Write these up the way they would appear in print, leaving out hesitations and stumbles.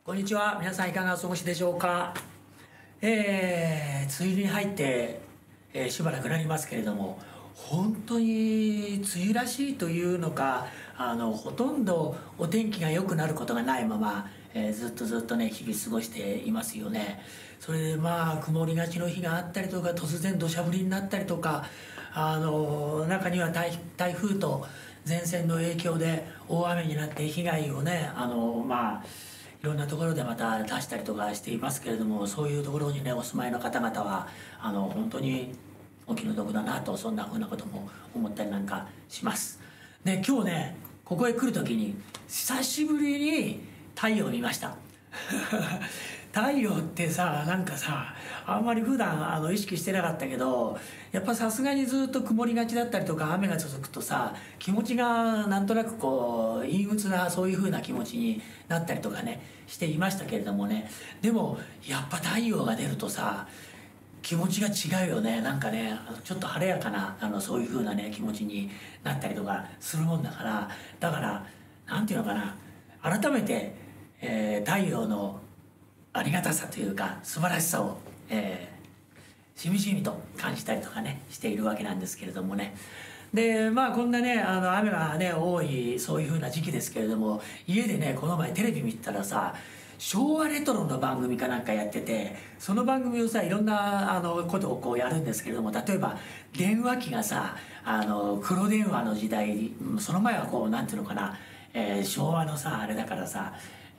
こんにちは。皆さんいかがお過ごしでしょうか。梅雨に入って、しばらくなりますけれども、本当に梅雨らしいというのか、ほとんどお天気が良くなることがないまま、ずっとね日々過ごしていますよね。それで曇りがちの日があったりとか、突然土砂降りになったりとか、中には台風と前線の影響で大雨になって被害をねいろんなところでまた出したりとかしていますけれども、そういうところにねお住まいの方々は本当にお気の毒だなと、そんなふうなことも思ったりなんかします。で、今日ねここへ来る時に久しぶりに太陽を見ました太陽ってさ、なんかさ、あんまり普段意識してなかったけど、やっぱさすがにずっと曇りがちだったりとか雨が続くとさ、気持ちがなんとなくこう陰鬱な、そういう風な気持ちになったりとかねしていましたけれどもね。でもやっぱ太陽が出るとさ、気持ちが違うよね。なんかね、ちょっと晴れやかなそういう風なね気持ちになったりとかするもんだから、だからなんていうのかな、改めて、太陽のありがたさというか素晴らしさを、しみじみと感じたりとかねしているわけなんですけれどもね。でこんなね雨がね多い、そういう風な時期ですけれども、家でねこの前テレビ見てたらさ、昭和レトロの番組かなんかやってて、その番組をさいろんなことをこうやるんですけれども、例えば電話機がさ黒電話の時代、その前はこうなんていうのかな、昭和のさあれだからさ、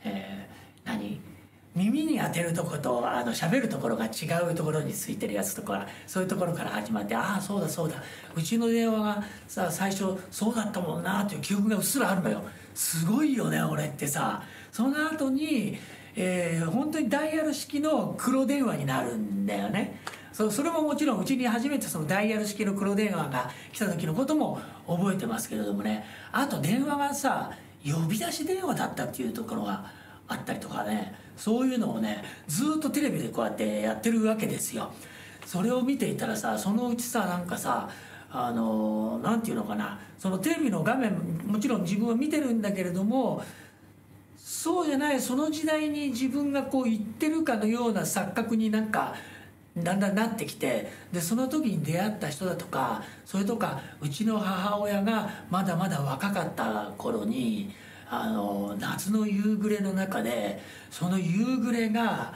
耳に当てるとこと喋るところが違うところについてるやつとか、そういうところから始まって、ああそうだそうだ、うちの電話がさ最初そうだったもんなという記憶がうっすらあるのよ。すごいよね俺ってさ。その後に、本当にダイヤル式の黒電話になるんだよね。それももちろんうちに初めてそのダイヤル式の黒電話が来た時のことも覚えてますけれどもね。あと電話がさ呼び出し電話だったっていうところがあったりとかね、そういうのをねずっとテレビでこうやってやってるわけですよ。それを見ていたらさ、そのうちさなんかさなんていうのかな、そのテレビの画面もちろん自分は見てるんだけれども、そうじゃないその時代に自分がこう言ってるかのような錯覚になんかだんだんなってきて、でその時に出会った人だとか、それとかうちの母親がまだまだ若かった頃に夏の夕暮れの中で、その夕暮れが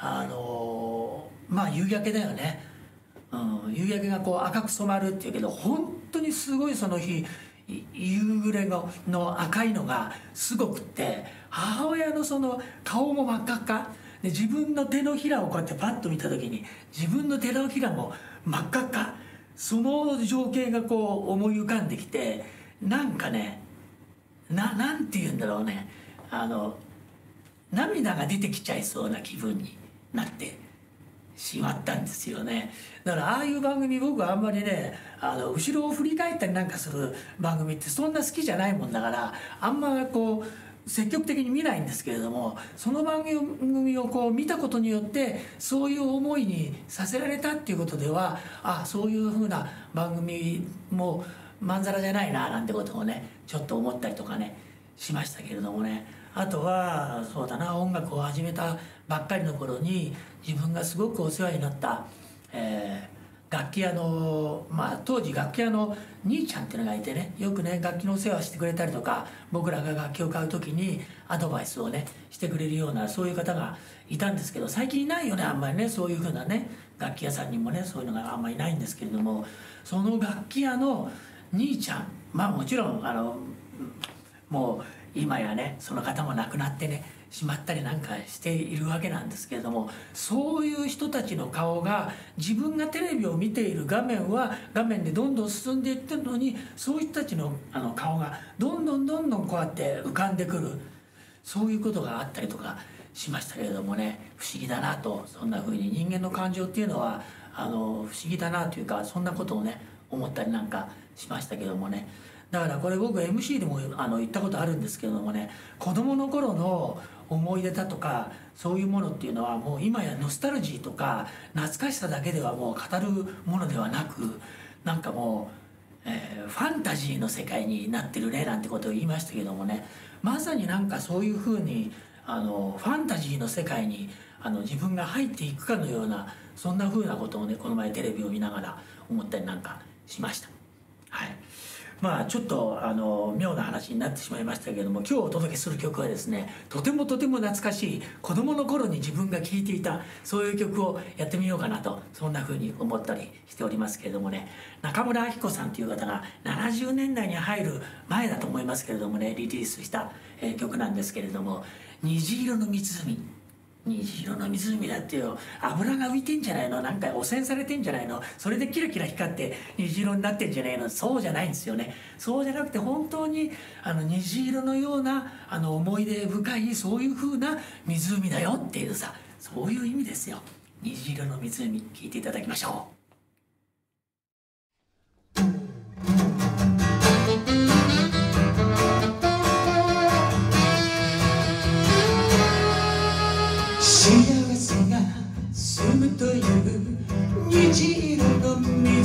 夕焼けだよね、夕焼けがこう赤く染まるっていうけど、本当にすごいその日夕暮れの赤いのがすごくって、母親のその顔も真っ赤っかで、自分の手のひらをこうやってパッと見た時に自分の手のひらも真っ赤っか、その情景がこう思い浮かんできて、なんかねなんて言うんだろうね、涙が出てきちゃいそうな気分になってしまったんですよね。だからああいう番組僕はあんまりね後ろを振り返ったりなんかする番組ってそんな好きじゃないもんだから、あんまこう積極的に見ないんですけれども、その番組をこう見たことによってそういう思いにさせられたっていうことでは、そういうふうな番組もまんざらじゃないななんてことをねちょっと思ったりとかねしましたけれどもね。あとはそうだな、音楽を始めたばっかりの頃に自分がすごくお世話になった、楽器屋の当時楽器屋の兄ちゃんっていうのがいてね、よくね楽器のお世話してくれたりとか、僕らが楽器を買う時にアドバイスをねしてくれるようなそういう方がいたんですけど、最近いないよねあんまりね、そういうふうなね楽器屋さんにもねそういうのがあんまりないんですけれども、その楽器屋の兄ちゃん、もちろんもう今やねその方も亡くなってねしまったりなんかしているわけなんですけれども、そういう人たちの顔が自分がテレビを見ている画面でどんどん進んでいってるのに、そういう人たちの顔がどんどんこうやって浮かんでくる、そういうことがあったりとかしましたけれどもね、不思議だなと、そんな風に人間の感情っていうのは不思議だなというか、そんなことをね思ったりなんかしましたけどもね。だからこれ僕 MC でも言ったことあるんですけどもね、子供の頃の思い出だとかそういうものっていうのはもう今やノスタルジーとか懐かしさだけではもう語るものではなく、なんかもう、ファンタジーの世界になってるねなんてことを言いましたけどもね、まさになんかそういうふうにファンタジーの世界に自分が入っていくかのような、そんな風なことをね、この前テレビを見ながら思ったりなんかしました。はい。まあちょっと妙な話になってしまいましたけれども、今日お届けする曲はですね、とても懐かしい、子供の頃に自分が聴いていたそういう曲をやってみようかなと、そんな風に思ったりしておりますけれどもね、中村明子さんという方が70年代に入る前だと思いますけれどもね、リリースした、曲なんですけれども、虹色の湖。虹色の湖だってよ、油が浮いてんじゃないの、なんか汚染されてんじゃないの、それでキラキラ光って虹色になってんじゃないの。そうじゃないんですよね。そうじゃなくて、本当に虹色のような思い出深い、そういう風な湖だよっていうさ、そういう意味ですよ。虹色の湖、聞いていただきましょう。幸せが住むという虹色の湖、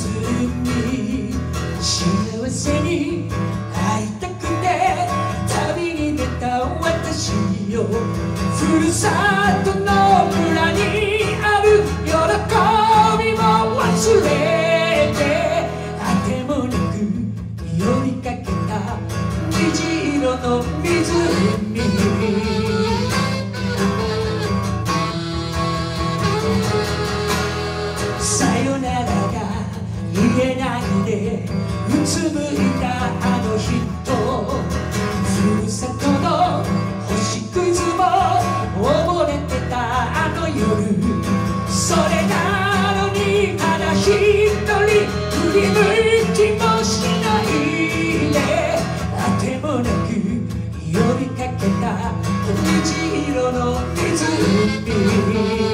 幸せに会いたくて旅に出た私よ、ふるさとの村にある喜びも忘れて、あてもなく呼びかけた虹色の湖、さよならが言えないでうつむいたあの人、ふるさとの星屑も溺れてたあの夜、それなのにただ一人振り向きもしないで、あてもなく呼びかけた虹色の湖、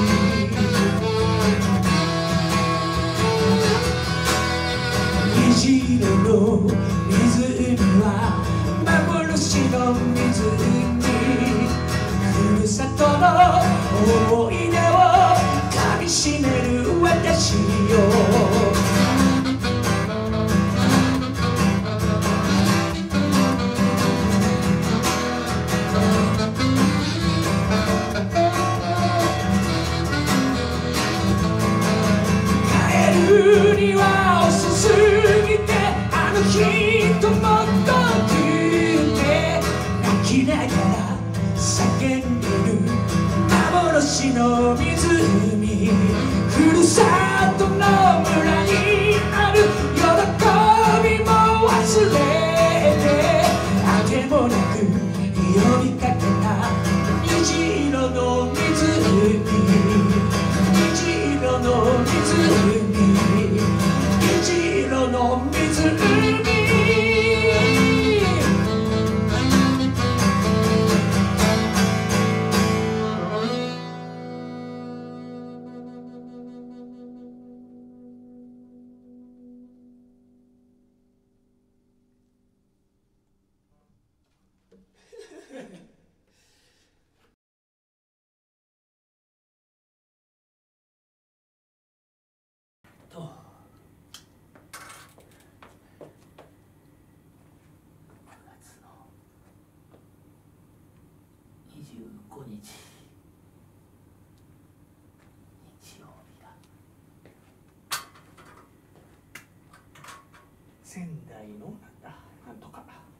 虹色の湖は幻の湖、ふるさとの思い出をかみしめる私よ、帰るには遅すぎて、あの人もっと来て、泣きながら叫んでる幻の湖、ふるさとの村にある喜びも忘れて、あてもなく呼びかけた虹色の湖、虹色の湖、虹色の湖、と9月の25日日曜日だ。仙台のなんとか